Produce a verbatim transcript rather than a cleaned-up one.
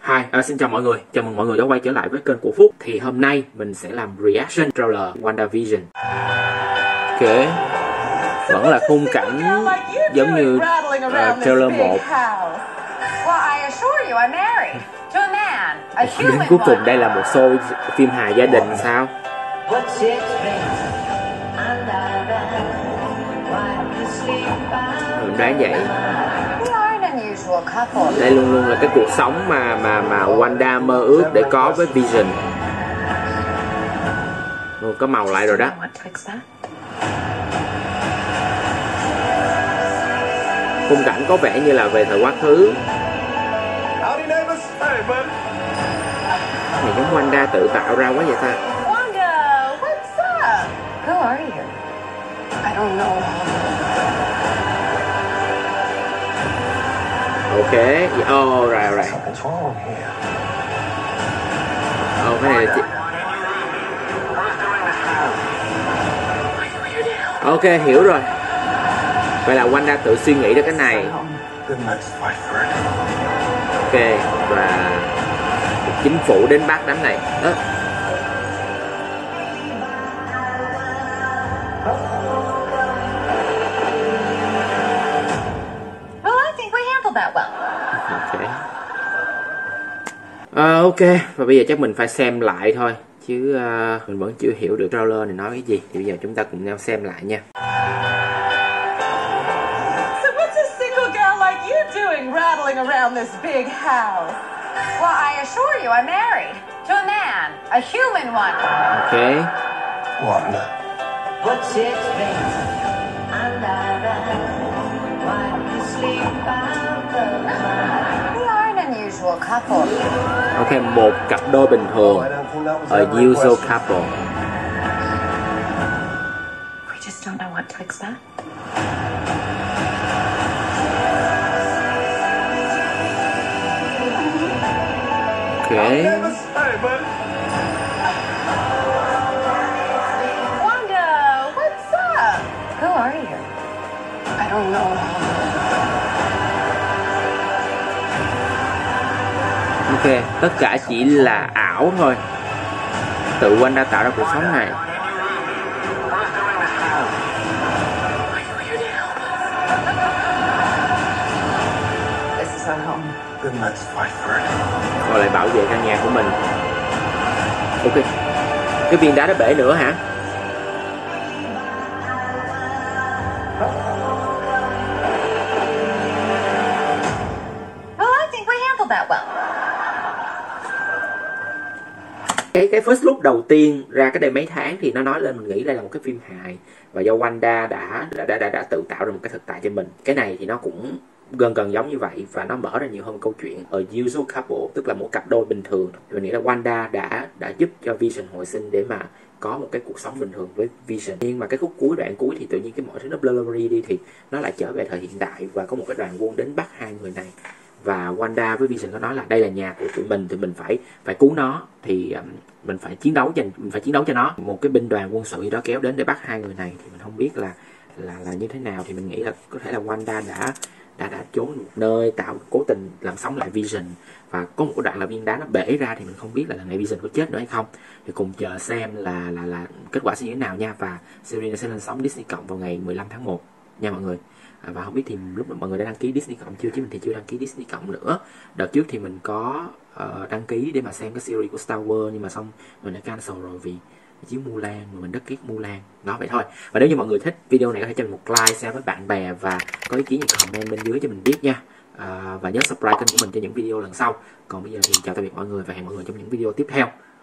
Hi, à, xin chào mọi người, chào mừng mọi người đã quay trở lại với kênh của Phúc. Thì hôm nay mình sẽ làm reaction trailer WandaVision. Ok, vẫn là khung cảnh giống như uh, trailer một. Đến cuối cùng đây là một show phim hài gia đình sao? Mình đoán vậy. Đây luôn luôn là cái cuộc sống mà mà mà Wanda mơ ước để có với Vision. Ồ, có màu lại rồi đó. Khung cảnh có vẻ như là về thời quá khứ. Này giống Wanda tự tạo ra quá vậy ta. Wanda, what's up? Who are you? I don't know. Ok, oh rồi rồi. Oh cái này là chị. Ok hiểu rồi. Vậy là Wanda tự suy nghĩ ra cái này. Ok và chính phủ đến bắt đám này. Đó. Okay. À, ok, và bây giờ chắc mình phải xem lại thôi chứ uh, mình vẫn chưa hiểu được trailer này nói cái gì. Thì bây giờ chúng ta cùng nhau xem lại nha. So what's a single girl like you doing rattling around this big house? Well, I assure you I'm married to a man, a human one. Okay. Wanda. What's it been? Under the why do you sleep out the night? We are an unusual couple. Ok, một cặp đôi bình thường. A usual couple. We just don't know what to expect. Okay. Wanda, what's up? Who are you? I don't know. Ok, tất cả chỉ là ảo thôi. Tự Wanda tạo ra cuộc sống này. This is our home. Then let's fight for it. Rồi lại bảo vệ căn nhà của mình. Ok. Cái viên đá nó bể nữa hả? Well, I think we handled that well. Cái cái first look đầu tiên ra cái đây mấy tháng thì nó nói lên mình nghĩ đây là một cái phim hài và do Wanda đã đã đã đã, đã tự tạo ra một cái thực tại cho mình. Cái này thì nó cũng gần gần giống như vậy và nó mở ra nhiều hơn câu chuyện ở usual couple, tức là một cặp đôi bình thường. Thì mình nghĩ là Wanda đã đã giúp cho Vision hồi sinh để mà có một cái cuộc sống bình thường với Vision. Nhưng mà cái khúc cuối, đoạn cuối thì tự nhiên cái mọi thứ nó blurry đi thì nó lại trở về thời hiện đại và có một cái đoàn quân đến bắt hai người này. Và Wanda với Vision có nói là đây là nhà của tụi mình thì mình phải phải cứu nó, thì um, mình phải chiến đấu dành mình phải chiến đấu cho nó. Một cái binh đoàn quân sự đó kéo đến để bắt hai người này thì mình không biết là là là như thế nào. Thì mình nghĩ là có thể là Wanda đã đã đã trốn một nơi, tạo cố tình làm sống lại Vision, và có một đoạn là viên đá nó bể ra thì mình không biết là lần này Vision có chết nữa hay không. Thì cùng chờ xem là là là kết quả sẽ như thế nào nha. Và series này sẽ lên sóng Disney Cộng vào ngày mười lăm tháng một nha mọi người. À, và không biết thì lúc mà mọi người đã đăng ký Disney Cộng chưa, chứ mình thì chưa đăng ký Disney Cộng nữa. Đợt trước thì mình có uh, đăng ký để mà xem cái series của Star Wars, nhưng mà xong mình đã cancel rồi vì chiếu Mulan mà mình rất ghét Mulan. Đó vậy thôi. Và nếu như mọi người thích video này có thể cho mình một like, share với bạn bè và có ý kiến thì comment bên dưới cho mình biết nha. À, và nhớ subscribe kênh của mình cho những video lần sau. Còn bây giờ thì chào tạm biệt mọi người và hẹn mọi người trong những video tiếp theo.